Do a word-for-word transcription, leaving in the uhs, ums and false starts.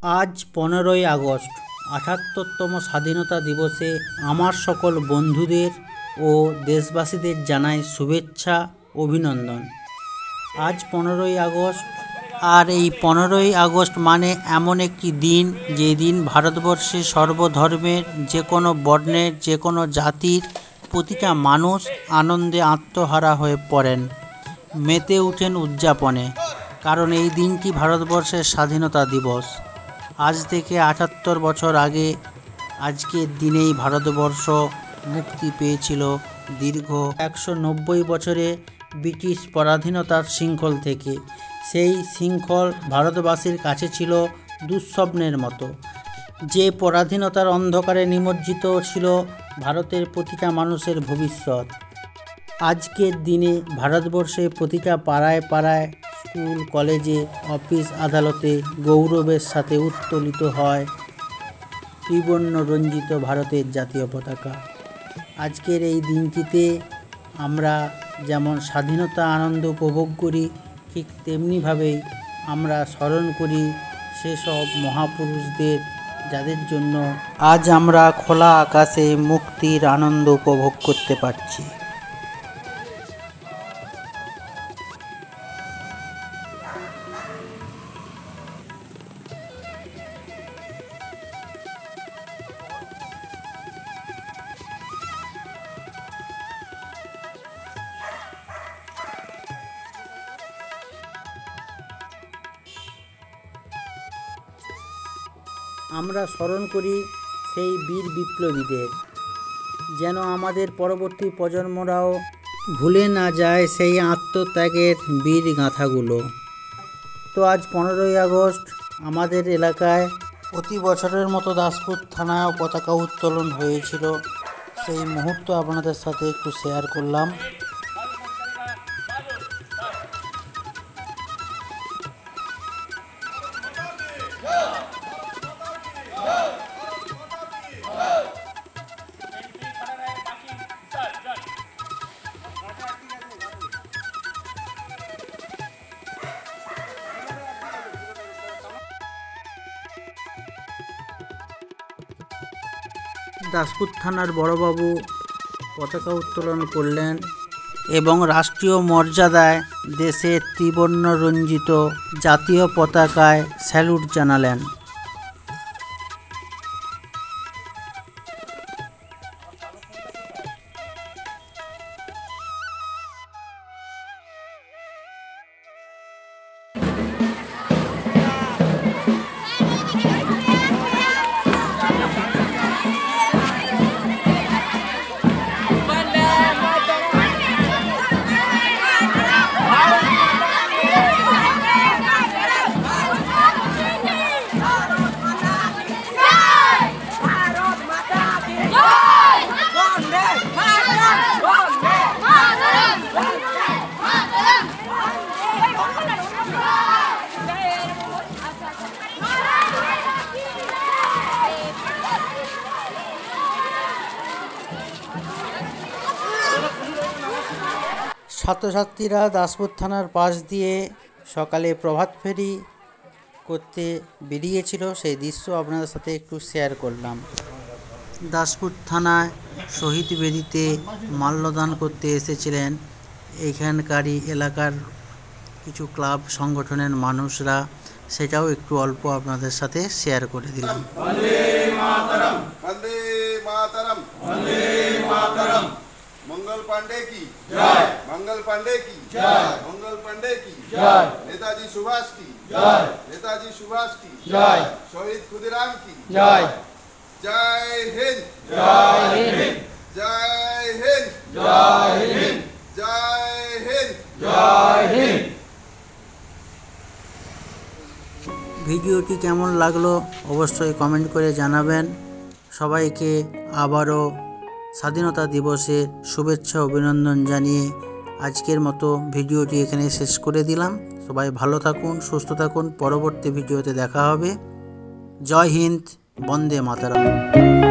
আজ পনেরোই আগস্ট আটাত্তরতম স্বাধীনতা দিবসে আমার সকল বন্ধুদের ও দেশবাসীদের জানাই শুভেচ্ছা অভিনন্দন। আজ পনেরোই আগস্ট, আর এই পনেরোই আগস্ট মানে এমন একটি দিন যে দিন ভারতবর্ষে সর্বধর্মের, যে কোনো বর্ণের, যে কোনো জাতির প্রতিটা মানুষ আনন্দে আত্মহারা হয়ে পড়েন, মেতে উঠেন উদযাপনে। কারণ এই দিনটি ভারতবর্ষের স্বাধীনতা দিবস। আজ থেকে আটাত্তর বছর আগে আজকের দিনেই ভারতবর্ষ মুক্তি পেয়েছিল দীর্ঘ একশো নব্বই বছরে ব্রিটিশ পরাধীনতার শৃঙ্খল থেকে। সেই শৃঙ্খল ভারতবাসীর কাছে ছিল দুঃস্বপ্নের মতো। যে পরাধীনতার অন্ধকারে নিমজ্জিত ছিল ভারতের প্রতিটা মানুষের ভবিষ্যৎ। আজকের দিনে ভারতবর্ষে প্রতিটা পাড়ায় পাড়ায়, স্কুল, কলেজে, অফিস, আদালতে গৌরবের সাথে উত্তোলিত হয় ত্রিবর্ণ রঞ্জিত ভারতের জাতীয় পতাকা। আজকের এই দিনটিতে আমরা যেমন স্বাধীনতা আনন্দ উপভোগ করি, ঠিক তেমনিভাবেই আমরা স্মরণ করি সেসব মহাপুরুষদের, যাদের জন্য আজ আমরা খোলা আকাশে মুক্তির আনন্দ উপভোগ করতে পারছি। আমরা স্মরণ করি সেই বীর বিপ্লবীদের, যেন আমাদের পরবর্তী প্রজন্মরাও ভুলে না যায় সেই আত্মত্যাগের বীর গাঁথাগুলো। তো আজ পনেরোই আগস্ট আমাদের এলাকায় প্রতি বছরের মতো দাসপুর থানায় পতাকা উত্তোলন হয়েছিল। সেই মুহূর্ত আপনাদের সাথে একটু শেয়ার করলাম। দাসপুর থানার বড়বাবু পতাকা উত্তোলন করলেন এবং রাষ্ট্রীয় মর্যাদায় দেশের ত্রিবর্ণ রঞ্জিত জাতীয় পতাকায় স্যালুট জানালেন। ছাত্রছাত্রীরা দাসপুর থানার পাশ দিয়ে সকালে প্রভাত ফেরি করতে বেরিয়েছিল, সেই দৃশ্য আপনাদের সাথে একটু শেয়ার করলাম। দাসপুর থানায় শহীদ বেদিতে মাল্যদান করতে এসেছিলেন এখানকারই এলাকার কিছু ক্লাব সংগঠনের মানুষরা, সেটাও একটু অল্প আপনাদের সাথে শেয়ার করে দিলাম। বন্দে মাতরম, বন্দে মাতরম, বন্দে মাতরম। मंगल पांडे की जय, मंगल पांडे की जय, मंगल पांडे की जय, नेताजी सुभाष की जय, नेताजी सुभाष की जय, शहीद खुदीराम की जय। जय हिंद, जय हिंद, जय हिंद, जय हिंद, जय हिंद, जय हिंद। ভিডিওটি কেমন লাগলো অবশ্যই কমেন্ট করে জানাবেন। সবাইকে আবারও স্বাধীনতা দিবসের শুভেচ্ছা অভিনন্দন জানিয়ে আজকের মতো ভিডিওটি এখানে শেষ করে দিলাম। সবাই ভালো থাকুন, সুস্থ থাকুন। পরবর্তী ভিডিওতে দেখা হবে। জয় হিন্দ, বন্দে মাতরম।